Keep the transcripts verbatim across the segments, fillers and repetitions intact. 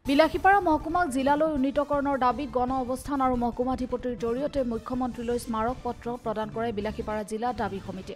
বিলাসীপাৰা মহকুমাক জিলালৈ উন্নীতকৰণৰ দাবীত গণ অৱস্থান আৰু মহকুমাধিপতিৰ জৰিয়তে মুখ্যমন্ত্ৰীলৈ স্মাৰক পত্ৰ প্ৰদান কৰে বিলাসীপাৰা জিলা দাবী সমিতিয়ে।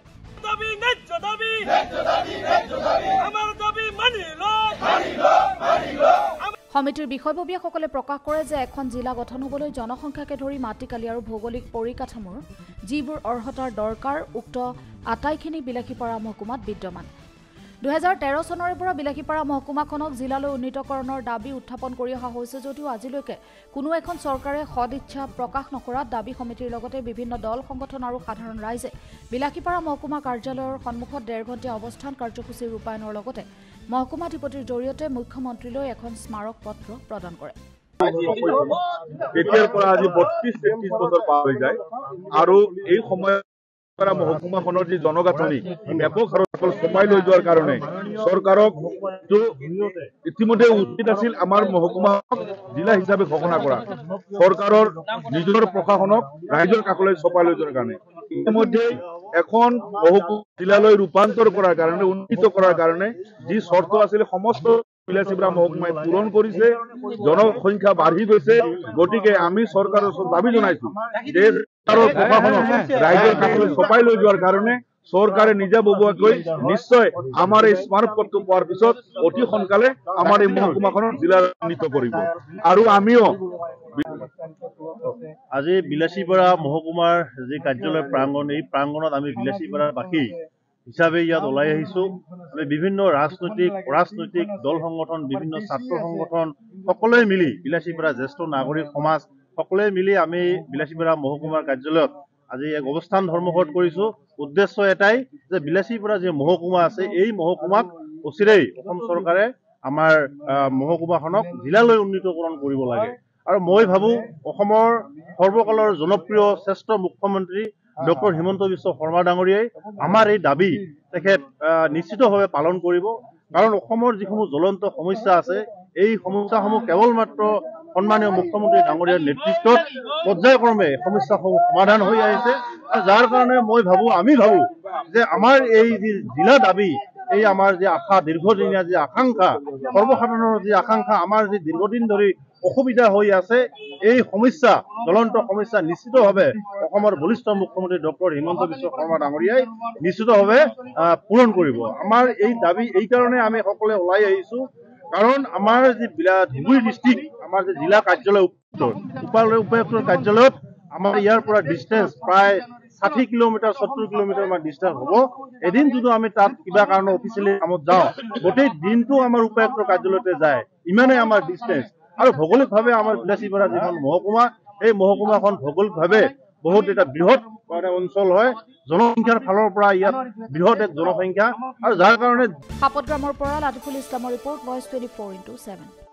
সমিতিৰ বিষয়ববীয়াসকলে প্ৰকাশ কৰে যে এখন জিলা গঠন হ'বলৈ জনসংখ্যাকে ধৰি মাটিকালি আৰু ভৌগোলিক পৰিকাঠামোৰ যিবোৰ অৰ্হতাৰ দৰকাৰ উক্ত আটাইখিনি বিলাসীপাৰা মহকুমাত বিদ্যমান। দুহেজাৰ তেৰ চনৰে পৰা বিলাসীপাৰা মহকুমাখনক জিলালৈ উন্নীতকৰণৰ দাবী উত্থাপন কৰি অহা হৈছে যদিও আজিলৈকে কোনো এখন চৰকাৰে সদিচ্ছা প্ৰকাশ নকৰাত দাবী সমিতিৰ লগতে বিভিন্ন দল সংগঠন আৰু সাধাৰণ ৰাইজে বিলাসীপাৰা মহকুমা কাৰ্যালয়ৰ সন্মুখত ডেৰ ঘণ্টীয়া অৱস্থান কাৰ্যসূচী ৰূপায়ণৰ লগতে মহকুমাধিপতিৰ জৰিয়তে মুখ্যমন্ত্ৰীলৈ এখন স্মাৰক পত্ৰ প্ৰদান কৰে। এতিয়াৰ পৰা আজি বত্ৰিশ তেত্ৰিশ বছৰ পাৰ হৈ যায় আৰু এই সময় মহকুমাখনৰ যি জনগাঁথনি ব্যাপক হাৰত চপাই লৈ যোৱাৰ কাৰণে চৰকাৰক ইতিমধ্যে উচিত আছিল আমাৰ মহকুমাক জিলা হিচাপে ঘোষণা কৰা, চৰকাৰৰ নিজৰ প্ৰশাসনক ৰাইজৰ কাষলৈ চপাই লৈ যোৱাৰ কাৰণে ইতিমধ্যে এখন মহকুমা জিলালৈ ৰূপান্তৰ কৰাৰ কাৰণে উন্নীত কৰাৰ কাৰণে যি চৰ্ত আছিল সমস্ত বিলাসীপাৰা মহকুমাই পূৰণ কৰিছে। জনসংখ্যা বাঢ়ি গৈছে, গতিকে আমি চৰকাৰৰ ওচৰত দাবী জনাইছো যে প্ৰশাসনক ৰাইজৰ কাষলৈ চপাই লৈ যোৱাৰ কাৰণে চৰকাৰে নিজাববীয়াকৈ নিশ্চয় আমাৰ এই স্মাৰক পত্ৰ পোৱাৰ পিছত অতি সোনকালে আমাৰ এই মহকুমাখনৰ জিলা উন্নীত কৰিব। আৰু আমিও আজি বিলাসীপাৰা মহকুমাৰ যি কাৰ্যালয় প্ৰাংগণ, এই প্ৰাংগণত আমি বিলাসীপাৰাবাসী হিচাপে ইয়াত ওলাই আহিছো। আমি বিভিন্ন ৰাজনৈতিক অৰাজনৈতিক দল সংগঠন, বিভিন্ন ছাত্ৰ সংগঠন সকলোৱে মিলি বিলাসীপাৰা জ্যেষ্ঠ নাগৰিক সমাজ সকলোৱে মিলি আমি বিলাসীপাৰা মহকুমাৰ কাৰ্যালয়ত আজি এক অৱস্থান ধৰ্মঘট কৰিছো। উদ্দেশ্য এটাই যে বিলাসীপাৰা যি মহকুমা আছে এই মহকুমাক অচিৰেই অসম চৰকাৰে আমাৰ মহকুমাখনক জিলালৈ উন্নীতকৰণ কৰিব লাগে। আৰু মই ভাবো অসমৰ সৰ্বকালৰ জনপ্ৰিয় শ্ৰেষ্ঠ মুখ্যমন্ত্ৰী ডক্টৰ হিমন্ত বিশ্ব শৰ্মা ডাঙৰীয়াই আমাৰ এই দাবী তেখেত নিশ্চিতভাৱে পালন কৰিব। কাৰণ অসমৰ যিসমূহ জ্বলন্ত সমস্যা আছে এই সমস্যাসমূহ কেৱল মাত্ৰ সন্মানীয় মুখ্যমন্ত্ৰী ডাঙৰীয়াৰ নেতৃত্বত পৰ্যায়ক্ৰমে সমস্যাসমূহ সমাধান হৈ আহিছে। আৰু যাৰ কাৰণে মই ভাবো আমি ভাবো যে আমাৰ এই যি জিলা দাবী, এই আমাৰ যি আশা দীৰ্ঘদিনীয়া যি আকাংক্ষা, সৰ্বসাধাৰণৰ যি আকাংক্ষা, আমাৰ যি দীৰ্ঘদিন ধৰি অসুবিধা হৈ আছে এই সমস্যা জ্বলন্ত সমস্যা নিশ্চিতভাৱে অসমৰ বলিষ্ঠ মুখ্যমন্ত্ৰী ডক্টৰ হিমন্ত বিশ্ব শৰ্মা ডাঙৰীয়াই নিশ্চিতভাৱে পূৰণ কৰিব। আমাৰ এই দাবী এই কাৰণে আমি সকলোৱে ওলাই আহিছো, কাৰণ আমাৰ যি ধুবুৰী ডিষ্ট্ৰিক্ট আমাৰ যি জিলা কাৰ্যালয় উপায়ুক্তৰ কাৰ্যালয়ত আমাৰ ইয়াৰ পৰা ডিষ্টেঞ্চ প্ৰায় ষাঠি কিলোমিটাৰ সত্তৰ কিলোমিটাৰ মান ডিষ্টেঞ্চ হ'ব। এদিন যদি আমি তাত কিবা কাৰণে অফিচিয়েলি কামত যাওঁ গোটেই দিনটো আমাৰ উপায়ুক্তৰ কাৰ্যালয়তে যায়, ইমানেই আমাৰ ডিষ্টেঞ্চ। আৰু ভৌগোলিকভাৱে আমাৰ বিলাসীপাৰা যিখন মহকুমা এই মহকুমাখন ভৌগোলিকভাৱে বহুত এটা বৃহৎ মানে অঞ্চল হয়, জনসংখ্যাৰ ফালৰ পৰা ইয়াত বৃহৎ এক জনসংখ্যা। আৰু যাৰ কাৰণে সাপতগ্ৰামৰ পৰা লাটিফুল ইছলামৰ report voice twenty four into seven.